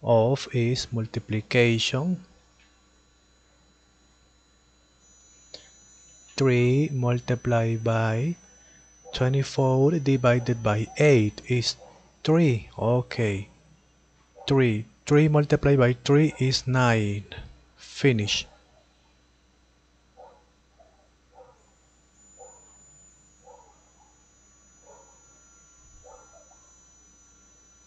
Of is multiplication. 3 multiplied by 24 divided by 8 is 3. Okay. 3 multiplied by 3 is 9. Finish.